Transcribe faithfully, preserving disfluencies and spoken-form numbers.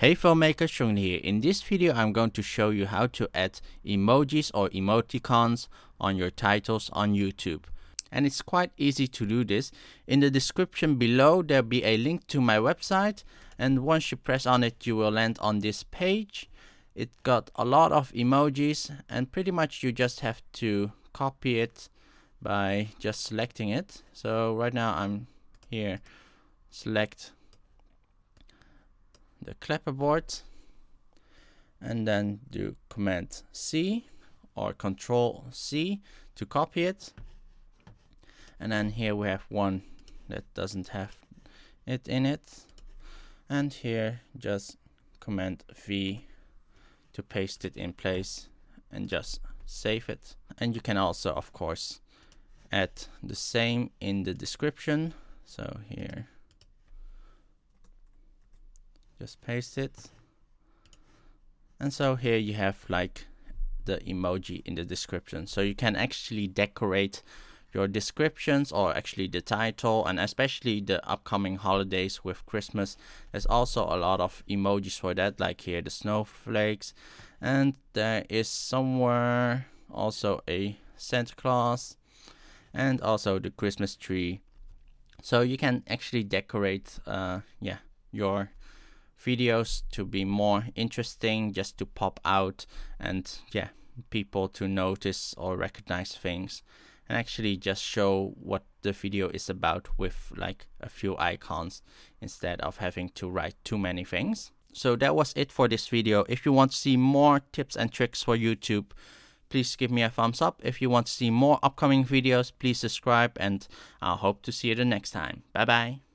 Hey filmmaker, Chung Dha here. In this video I'm going to show you how to add emojis or emoticons on your titles on YouTube. And it's quite easy to do this. In the description below there'll be a link to my website, and once you press on it you will land on this page. It got a lot of emojis and pretty much you just have to copy it by just selecting it. So right now I'm here, select the clapperboard and then do Command C or Control C to copy it, and then here we have one that doesn't have it in it, and here just Command V to paste it in place and just save it. And you can also of course add the same in the description, so here just paste it, and so here you have like the emoji in the description, so you can actually decorate your descriptions or actually the title, and especially the upcoming holidays with Christmas there's also a lot of emojis for that, like here the snowflakes, and there is somewhere also a Santa Claus and also the Christmas tree. So you can actually decorate uh yeah your videos to be more interesting, just to pop out and yeah people to notice or recognize things, and actually just show what the video is about with like a few icons instead of having to write too many things. So that was it for this video. If you want to see more tips and tricks for YouTube, please give me a thumbs up. If you want to see more upcoming videos, please subscribe, and I hope to see you the next time. Bye bye.